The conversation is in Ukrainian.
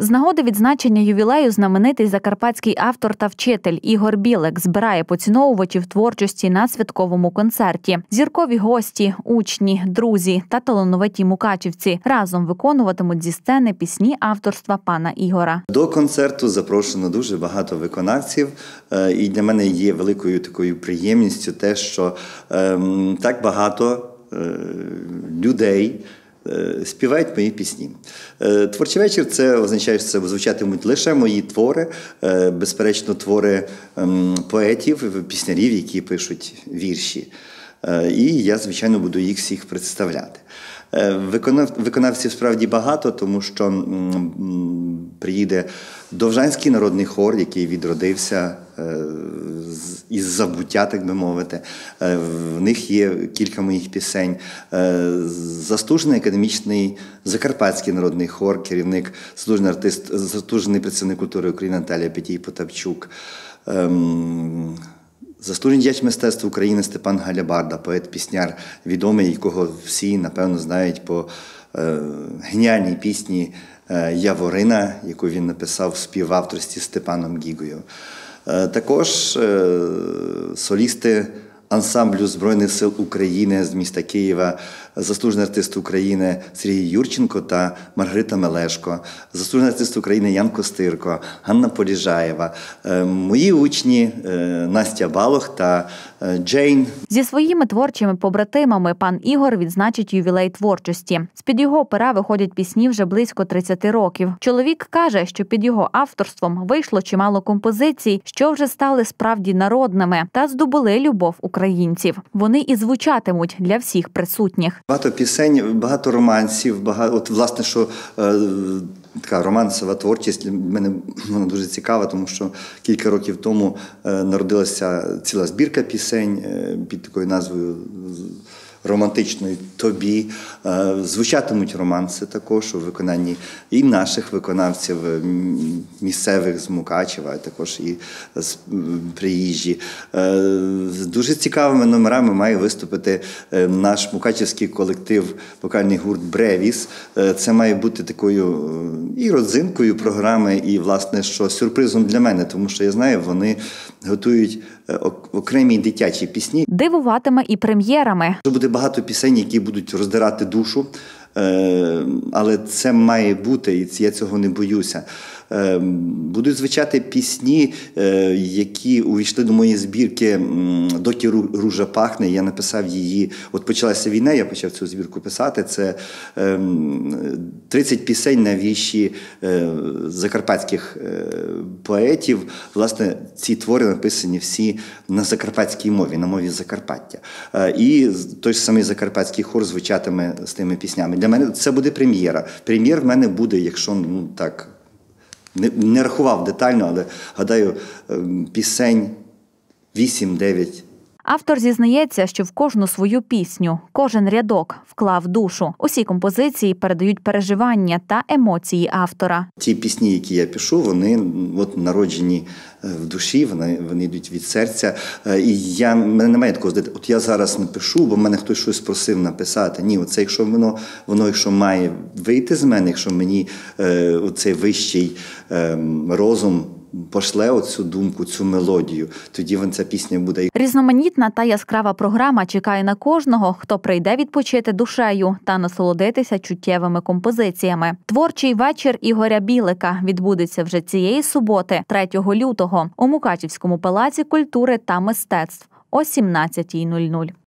З нагоди відзначення ювілею знаменитий закарпатський автор та вчитель Ігор Білик збирає поціновувачів творчості на святковому концерті. Зіркові гості, учні, друзі та талановиті мукачівці разом виконуватимуть зі сцени пісні авторства пана Ігора. До концерту запрошено дуже багато виконавців, і для мене є великою такою приємністю те, що так багато людей співають мої пісні. Творчий вечір – це означає, що це звучатимуть лише мої твори, безперечно, твори поетів, піснярів, які пишуть вірші. І я, звичайно, буду їх всіх представляти. Виконавців справді багато, тому що приїде Довжанський народний хор, який відродився із забуття, так би мовити. В них є кілька моїх пісень. Заслужений академічний Закарпатський народний хор, керівник, заслужений представник культури України Наталія Петій-Потапчук. Заслужений діяч мистецтва України Степан Галябарда, поет-пісняр відомий, якого всі, напевно, знають по геніальній пісні «Яворина», яку він написав в співавторстві з Степаном Гігою. Також солісти ансамблю Збройних сил України з міста Києва, заслужений артист України Сергій Юрченко та Маргарита Мелешко, заслужений артист України Ян Костирко, Ганна Поліжаєва, мої учні Настя Балох та Джейн. Зі своїми творчими побратимами пан Ігор відзначить ювілей творчості. З-під його пера виходять пісні вже близько 30 років. Чоловік каже, що під його авторством вийшло чимало композицій, що вже стали справді народними та здобули любов українців. Вони і звучатимуть для всіх присутніх. Багато пісень, багато романсів, от власне, що така романсова творчість для мене вона дуже цікава, тому що кілька років тому народилася ціла збірка пісень під такою назвою романтичною «Тобі». Звучатимуть романси також у виконанні і наших виконавців, місцевих з Мукачева, а також і з приїжджі. З дуже цікавими номерами має виступити наш мукачевський колектив, вокальний гурт «Бревіс». Це має бути такою і родзинкою програми, і, власне, що сюрпризом для мене, тому що, я знаю, вони готують окремі дитячі пісні. Дивуватиме і прем'єрами. Буде багато пісень, які будуть роздирати душу, але це має бути, і я цього не боюся. Будуть звучати пісні, які увійшли до моєї збірки «Доки ружа пахне». Я написав її, от почалася війна, я почав цю збірку писати. Це 30 пісень на вірші закарпатських поетів. Власне, ці твори написані всі на закарпатській мові, на мові Закарпаття. І той ж самий закарпатський хор звучатиме з тими піснями. Для мене це буде прем'єра. Прем'єр в мене буде, якщо, ну так, не рахував детально, але, гадаю, пісень 8-9. Автор зізнається, що в кожну свою пісню, кожен рядок вклав душу. Усі композиції передають переживання та емоції автора. Ті пісні, які я пишу, вони от народжені в душі, вони йдуть від серця. І мене немає такого, от я зараз напишу, бо мене хтось щось просив написати. Ні, оце якщо воно якщо має вийти з мене, якщо мені оцей вищий розум пошле оцю думку, цю мелодію, тоді ця пісня буде. Різноманітна та яскрава програма чекає на кожного, хто прийде відпочити душею та насолодитися чуттєвими композиціями. Творчий вечір Ігоря Білика відбудеться вже цієї суботи, 3 лютого, у Мукачівському палаці культури та мистецтв о 17:00.